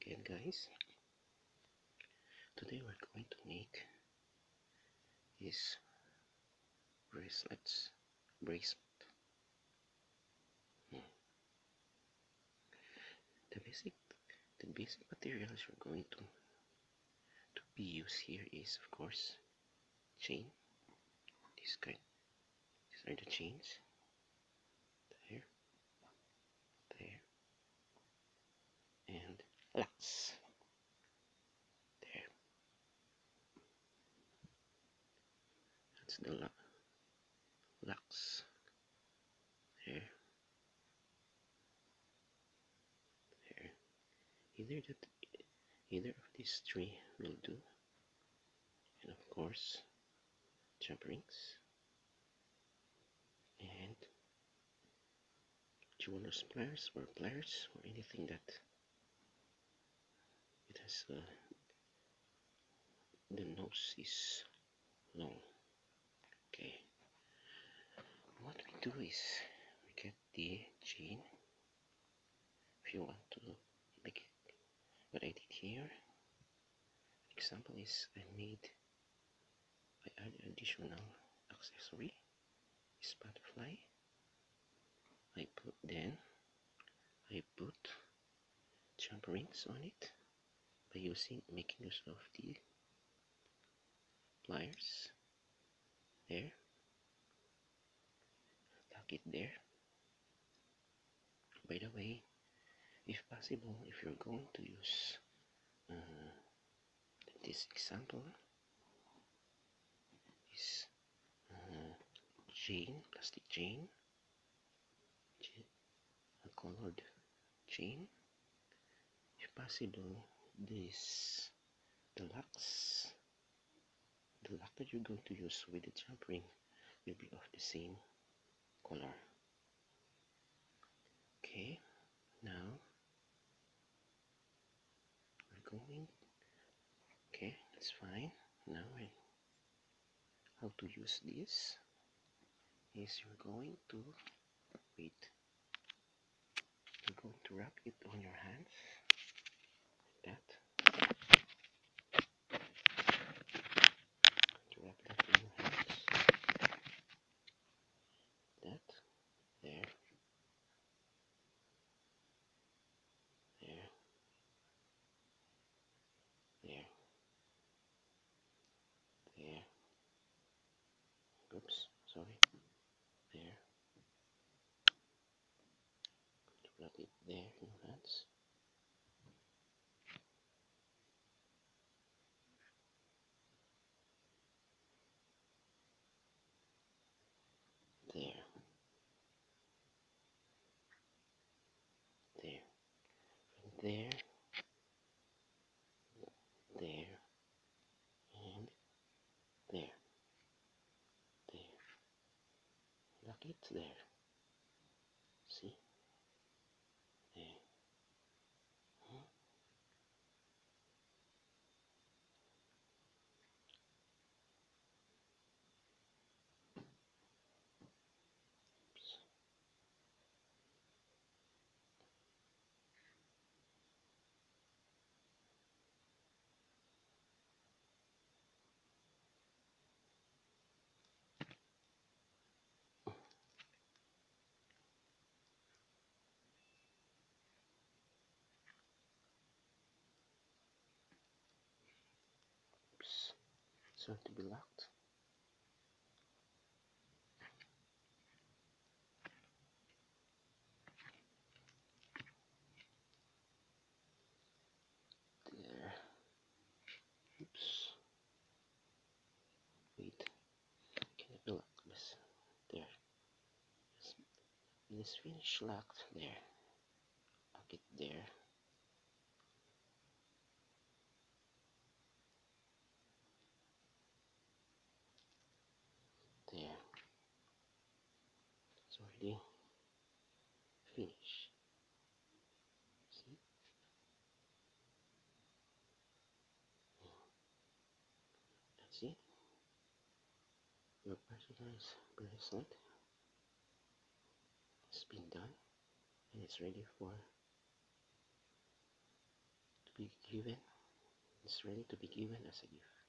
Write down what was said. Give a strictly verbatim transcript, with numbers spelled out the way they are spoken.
again, guys. Today we're going to make this bracelets bracelet. Hmm. The basic the basic materials we're going to to be used here is, of course, chain. This kind. These are the chains. There, there, and locks. There. That's the lock. Locks. There. There. Either that, either of these three will do. And of course, jump rings and jeweler's pliers or pliers or anything that it has uh, the nose is long. Okay, what we do is we get the chain. If you want to make it, what I did here, example is I made I add additional accessory, this butterfly. I put then I put jump rings on it by using making use of the pliers. There, tuck it there. By the way, if possible, if you're going to use uh, this example is uh, chain, plastic chain, a colored chain. If possible, this the locks, the lock that you're going to use with the jump ring will be of the same color. Okay, now we're going. Okay, that's fine. Now I, how to use this is you're going to wait. You're going to wrap it on your hands like that. To wrap that in your hands. That there, there, there, there. Oops, sorry. There. To wrap it there in your hands. There. There. From there. There. And there. There. Lock it there. See? There. Hmm? Oops. Oops. So to be locked. There. Oops. Wait. Can I be locked? Yes. There. When it's finished locked, there. Lock it there. There. It's already finished. See? That's it. Your personalized bracelet has been done and it's ready for to be given. It's ready to be given as a gift.